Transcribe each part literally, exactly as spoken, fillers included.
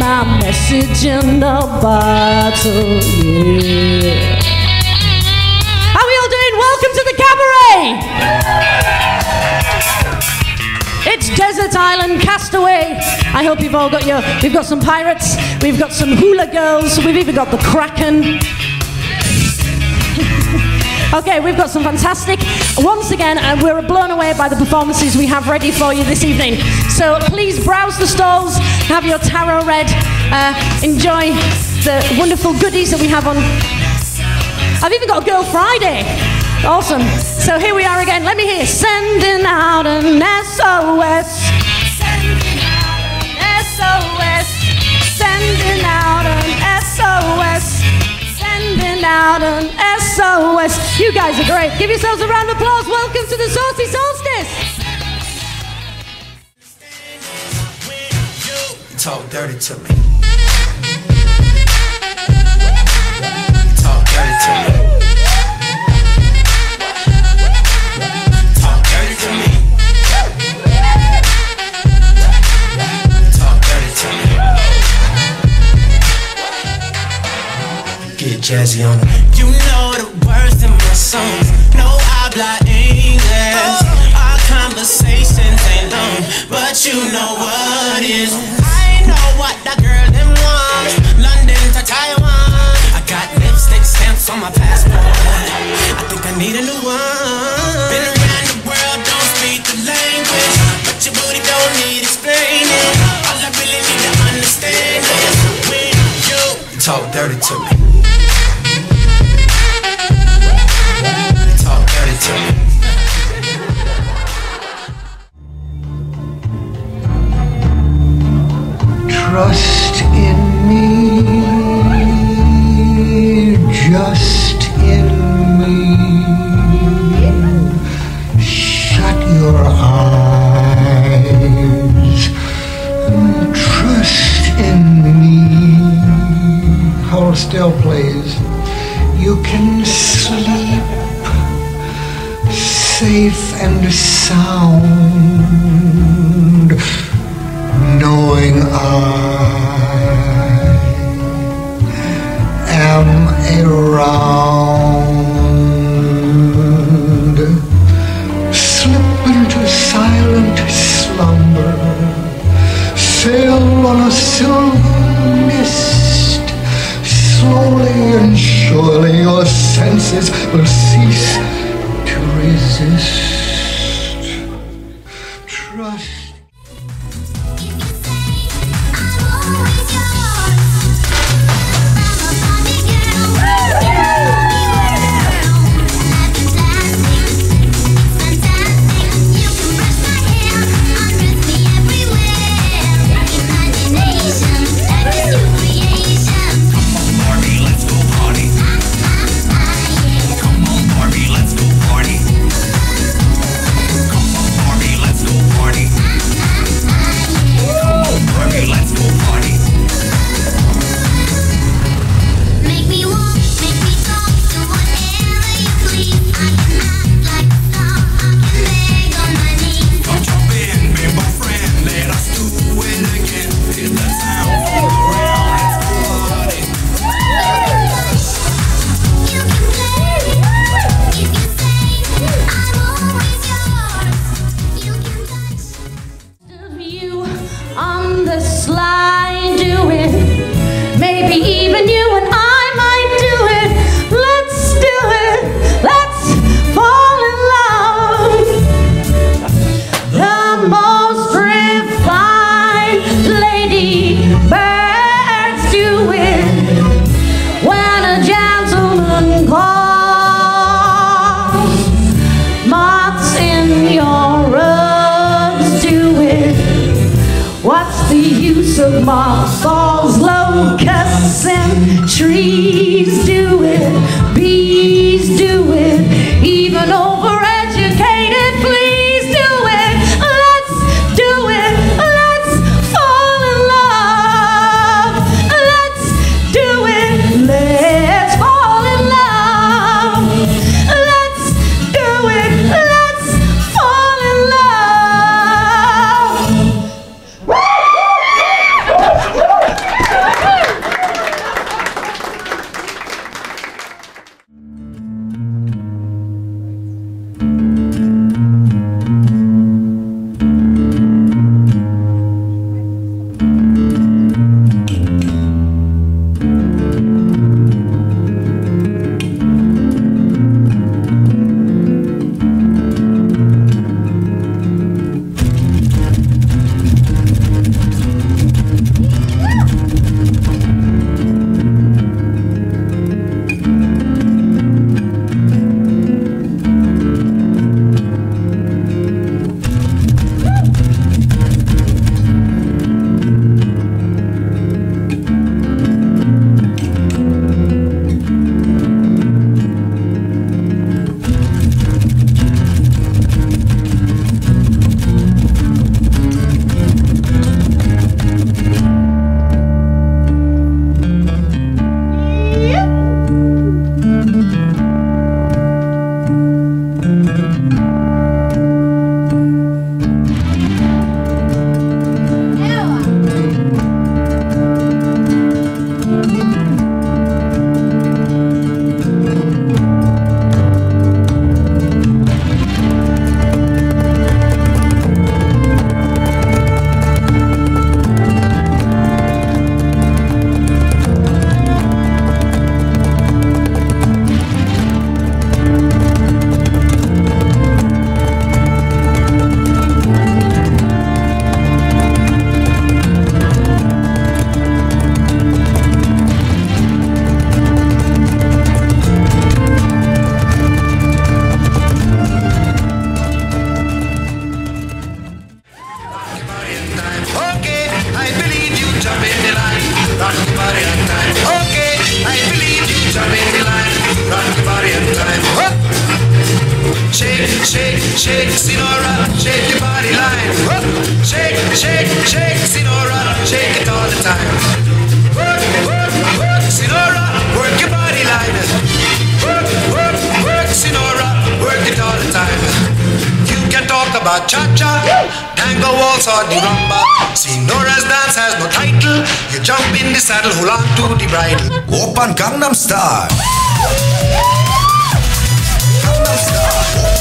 my message in a bottle, yeah. How are we all doing? Welcome to the cabaret! It's Desert Island Castaway. I hope you've all got your... We've got some pirates, we've got some hula girls, we've even got the Kraken. Okay, we've got some fantastic... Once again, uh, we're blown away by the performances we have ready for you this evening. So please browse the stalls, have your tarot read, uh, enjoy the wonderful goodies that we have on... I've even got a Girl Friday. Awesome. So here we are again. Let me hear. Sending out an S O S. Sending out an S O S. Sending out an S O S. Sending out an S O S. You guys are great. Give yourselves a round of applause. Welcome to the Saucy Solstice. Talk dirty to me. Talk dirty to me. Talk dirty to me. Talk dirty to me. Get jazzy on it. You know the words in my songs. No habla English. Our conversations ain't long, but you know what is. I know what that girl them want. London to Taiwan. I got lipstick stamps on my passport. I think I need a new one. Been around the world, don't speak the language, but your booty don't need explaining. All I really need to understand is when you talk dirty to me. Talk dirty to me. Trust in me, just in me. Shut your eyes and trust in me. Hold still, please. You can sleep safe and sound, knowing I am around. Slip into silent slumber, sail on a silver mist. Slowly and surely your senses will cease to resist. Trust. Of mothballs, locusts, and trees do it, bees do it, even overeducated fleas do it. Let's do it, let's fall in love. Let's do it, let's fall in love. Let's do it, let's fall in love. I believe you. Jump in the line, rock your body on time. Okay, I believe you. Jump in the line, rock your body on time. Whoop. Shake, shake, shake, Sinora, shake your body line. Whoop. Shake, shake, shake, Sinora, shake it all the time. Work, work, work, Sinora, work your body line. Work, work, work, Sinora, work it all the time. You can talk about cha-cha, tango waltz or the rumba. Sinora's dance has no title. You jump in the saddle, hold on to the bridle. Open Gangnam Style. Gangnam Style.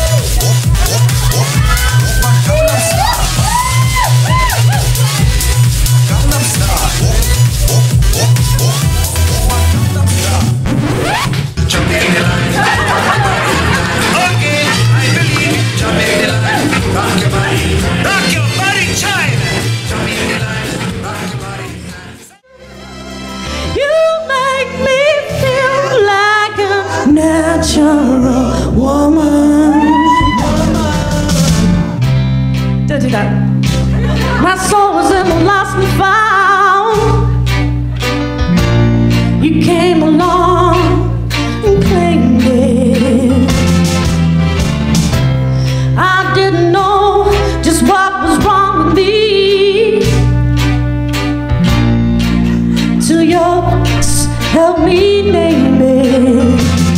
Jump in the line. Okay, I believe. Jump in the line. Rock your body. Rock your body, child. Jump in the line. Rock your body. You make me feel like a natural woman. Don't do that. My soul was in the lost and found. You came along and claimed it. I didn't know just what was wrong with me till your voice helped me name it.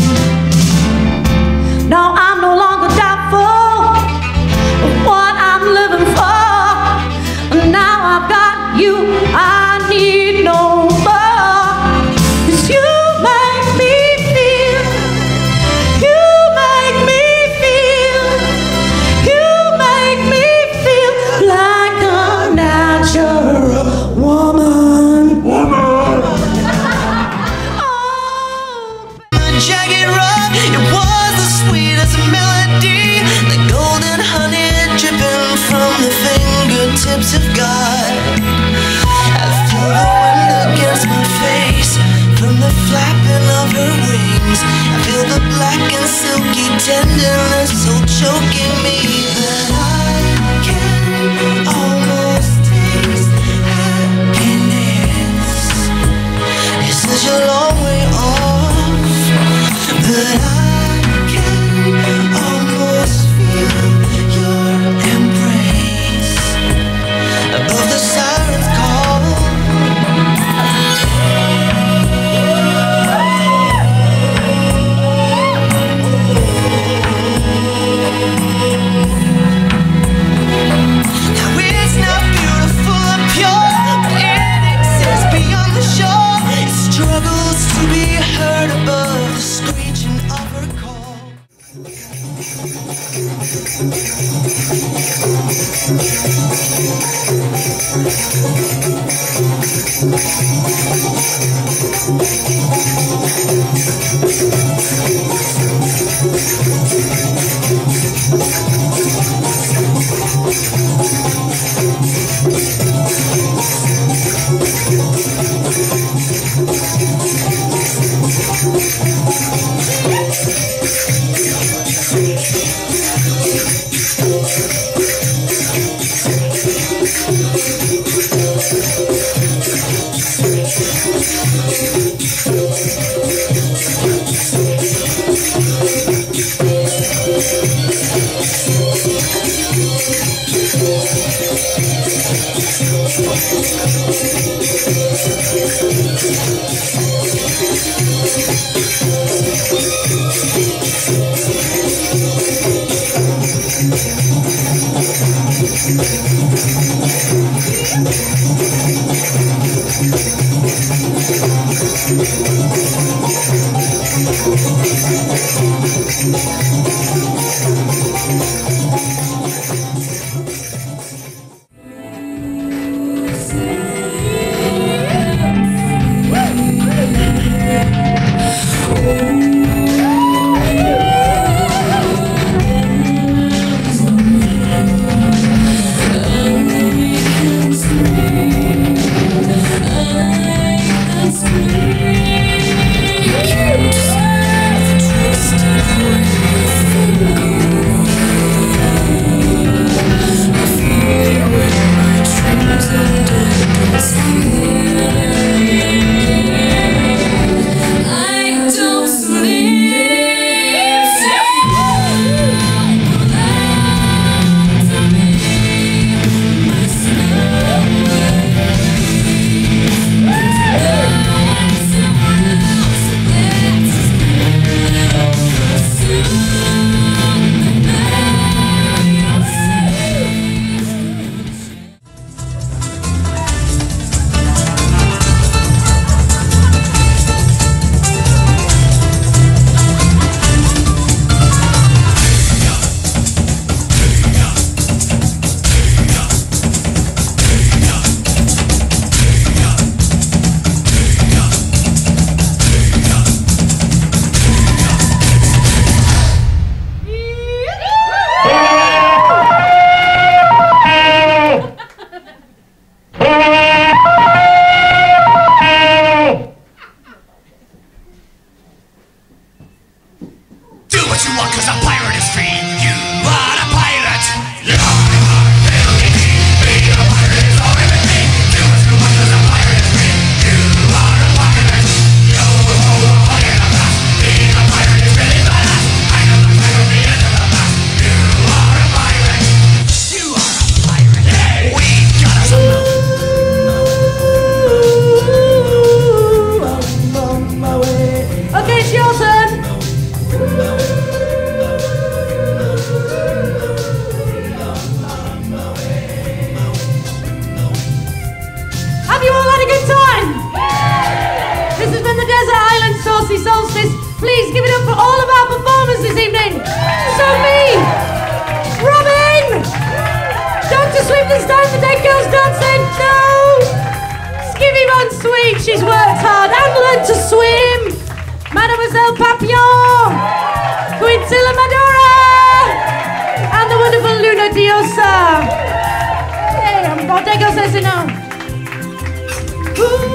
Now I'm no longer doubtful of what I'm living for. Now I've got you, I need no more. 'Cause you make me feel, you make me feel, you make me feel like a natural woman. Woman. Oh. Jagged rock, it was the sweetest melody, the golden honey dripping from the fingertips of God. I feel the wind against my face from the flapping of her wings. I feel the black and silky tenderness so choking me that I can almost taste happiness. It's such a long way off, but I can almost feel your embrace above the siren's call. Now it's not beautiful and pure, but it exists beyond the shore. It struggles to be heard above the screeching of her call. Only can see Please give it up for all of our performers this evening. Sophie, Robin, Doctor Swift this time, the Dead Girls Dancing. No, Skivvy Von Sweet, she's worked hard and learned to swim. Mademoiselle Papillon, Quintilla Madura, and the wonderful Luna Diosa. Hey, I'm Dead Girls Dancing now. Ooh.